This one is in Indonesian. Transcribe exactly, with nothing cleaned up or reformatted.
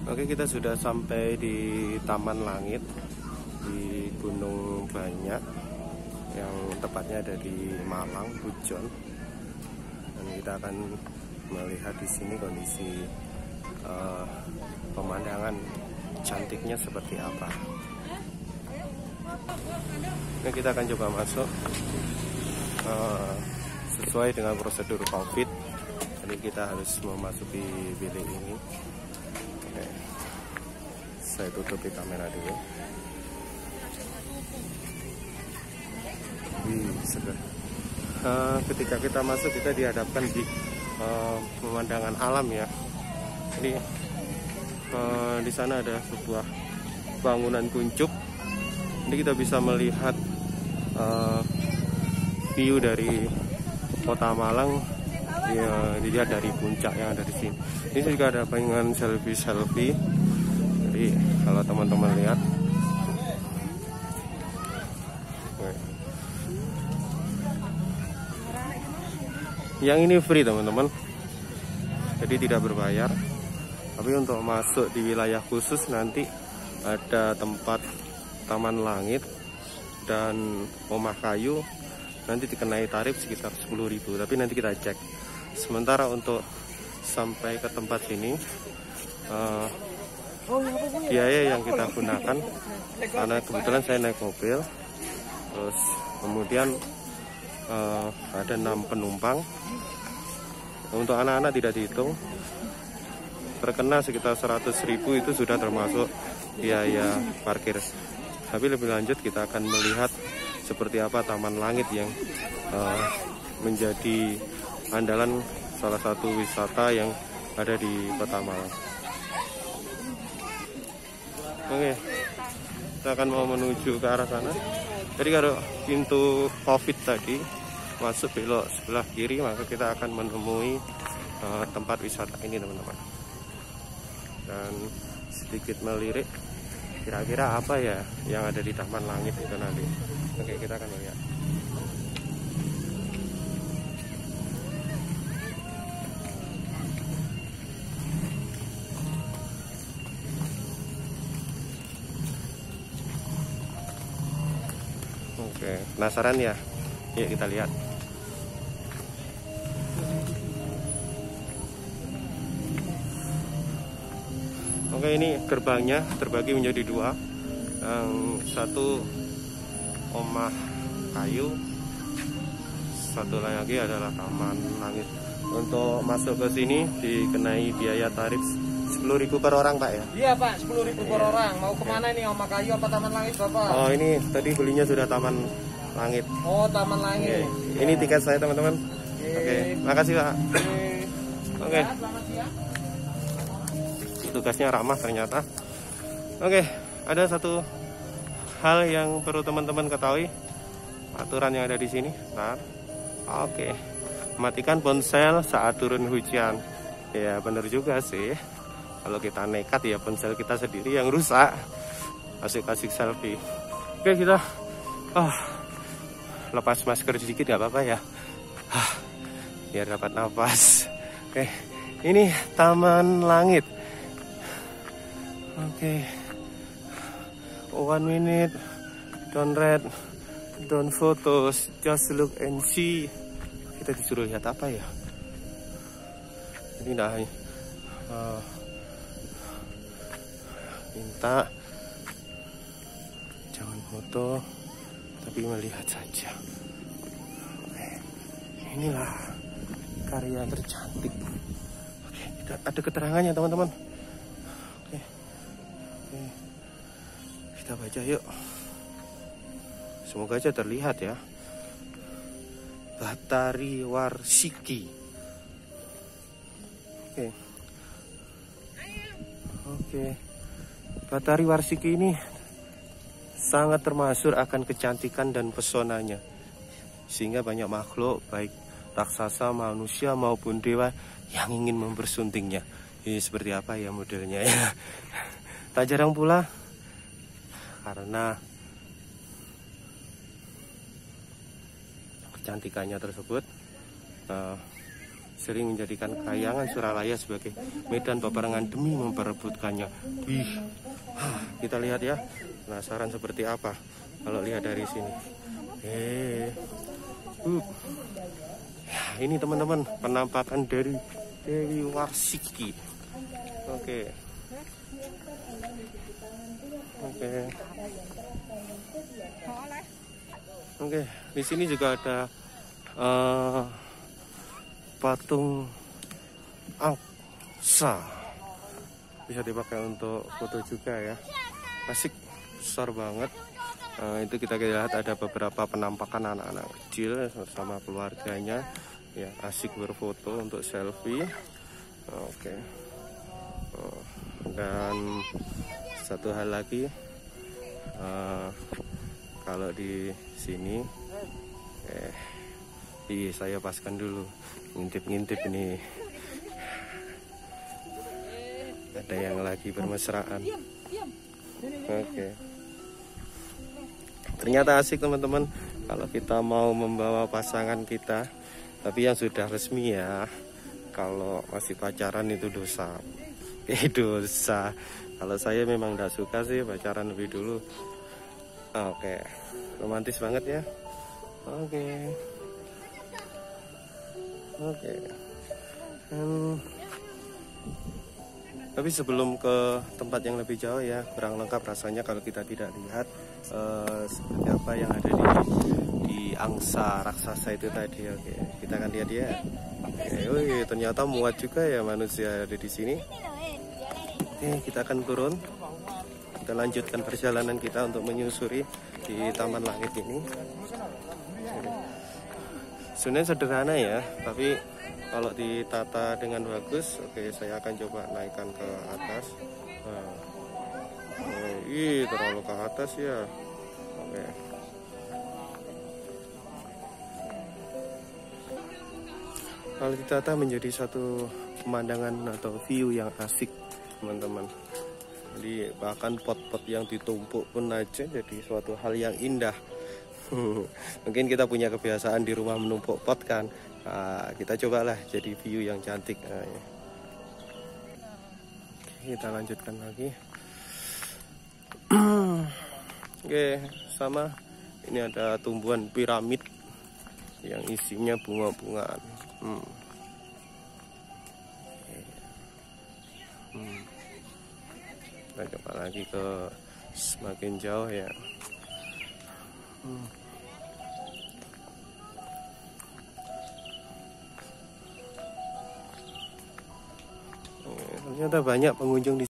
Oke, kita sudah sampai di Taman Langit di Gunung Banyak, yang tepatnya ada di Malang, Pujon. Dan kita akan melihat di sini kondisi uh, pemandangan cantiknya seperti apa. Nah, kita akan coba masuk uh, sesuai dengan prosedur COVID. Jadi kita harus memasuki bilik ini. Oke, saya tutupi kamera dulu. Wih, segar. Uh, ketika kita masuk, kita dihadapkan di uh, pemandangan alam ya. Jadi uh, di sana ada sebuah bangunan kuncup. Jadi kita bisa melihat uh, view dari Kota Malang, ya, dilihat dari puncak yang ada di sini. Ini juga ada pengen selfie-selfie. Jadi kalau teman-teman lihat, yang ini free teman-teman, jadi tidak berbayar. Tapi untuk masuk di wilayah khusus nanti ada tempat Taman Langit dan Omah Kayu, nanti dikenai tarif sekitar sepuluh ribu. Tapi nanti kita cek. Sementara untuk sampai ke tempat ini, uh, biaya yang kita gunakan, karena kebetulan saya naik mobil, terus kemudian uh, ada enam penumpang. Untuk anak-anak tidak dihitung, terkena sekitar seratus ribu, itu sudah termasuk biaya parkir. Tapi lebih lanjut kita akan melihat seperti apa Taman Langit yang uh, menjadi andalan salah satu wisata yang ada di Kota Malang. Oke, kita akan mau menuju ke arah sana. Jadi kalau pintu COVID tadi masuk belok sebelah kiri, maka kita akan menemui uh, tempat wisata ini teman-teman. Dan sedikit melirik, kira-kira apa ya yang ada di Taman Langit itu nanti. Oke, kita akan lihat. Oke, penasaran ya? Yuk kita lihat. Oke, ini gerbangnya terbagi menjadi dua. Yang satu Omah Kayu, satu lagi adalah Taman Langit. Untuk masuk ke sini dikenai biaya tarif sepuluh ribu per orang, Pak ya? Iya, Pak, sepuluh ribu per orang. Mau kemana nih, Omah Kayu apa Taman Langit, Bapak? Oh, ini tadi belinya sudah Taman Langit. Oh, Taman Langit. Oke. Ini tiket saya teman-teman. Oke, Oke. Makasih Pak. Oke. Oke. Tugasnya ramah ternyata. Oke, ada satu hal yang perlu teman-teman ketahui, aturan yang ada di sini. Nah, oke, matikan ponsel saat turun hujan. Ya benar juga sih. Kalau kita nekat ya ponsel kita sendiri yang rusak. Asik-asik selfie. Oke, kita oh, lepas masker sedikit nggak apa-apa ya, ah, biar dapat nafas. Oke, ini Taman Langit. Oke, one minute, don't read, don't photos, just look and see. Kita disuruh lihat apa ya? Ini dah uh, minta jangan foto, tapi melihat saja. Oke, inilah karya tercantik. Oke, ada keterangannya teman-teman. Oke. Oke, kita baca yuk. Semoga aja terlihat ya. Batari Warsiki. Oke. Oke. Batari Warsiki ini sangat termasyhur akan kecantikan dan pesonanya, sehingga banyak makhluk baik raksasa, manusia maupun dewa yang ingin mempersuntingnya. Ini seperti apa ya modelnya ya? Tak jarang pula karena kecantikannya tersebut, uh, sering menjadikan Kahyangan Suralaya sebagai medan peperangan demi memperebutkannya. Wih, kita lihat ya, penasaran seperti apa kalau lihat dari sini. Eh, uh. Ini teman-teman penampakan dari Dewi Warsiki. Oke, oke, oke. Di sini juga ada uh, patung angsa, bisa dipakai untuk foto juga ya, asik, besar banget. Nah, itu kita lihat ada beberapa penampakan anak-anak kecil bersama keluarganya ya, asik berfoto untuk selfie. Oke, oh, dan satu hal lagi, uh, kalau di sini eh Ih, saya paskan dulu, ngintip-ngintip ini. Ada yang lagi bermesraan. Oke. Ternyata asik teman-teman kalau kita mau membawa pasangan kita, tapi yang sudah resmi ya. Kalau masih pacaran itu dosa. Eh dosa. Kalau saya memang tidak suka sih pacaran lebih dulu. Oke. Romantis banget ya. Oke. Oke, hmm. Tapi sebelum ke tempat yang lebih jauh ya, kurang lengkap rasanya kalau kita tidak lihat uh, seperti apa yang ada di, di angsa raksasa itu tadi. Oke, kita akan lihat ya. Oke, wih, ternyata muat juga ya manusia ada di sini. Oke, kita akan turun. Kita lanjutkan perjalanan kita untuk menyusuri di Taman Langit ini. Sebenarnya sederhana ya, tapi kalau ditata dengan bagus, oke, saya akan coba naikkan ke atas. Nah, oh, ih, terlalu ke atas ya. Oke. Kalau ditata menjadi satu pemandangan atau view yang asik, teman-teman. Jadi bahkan pot-pot yang ditumpuk pun aja jadi suatu hal yang indah. Mungkin kita punya kebiasaan di rumah menumpuk pot kan. Nah, kita cobalah jadi view yang cantik. Nah, ya. Oke, kita lanjutkan lagi. Oke, sama ini ada tumbuhan piramid yang isinya bunga-bungaan. Hmm. Hmm. Kita coba lagi ke semakin jauh ya. Hmm. Ternyata banyak pengunjung di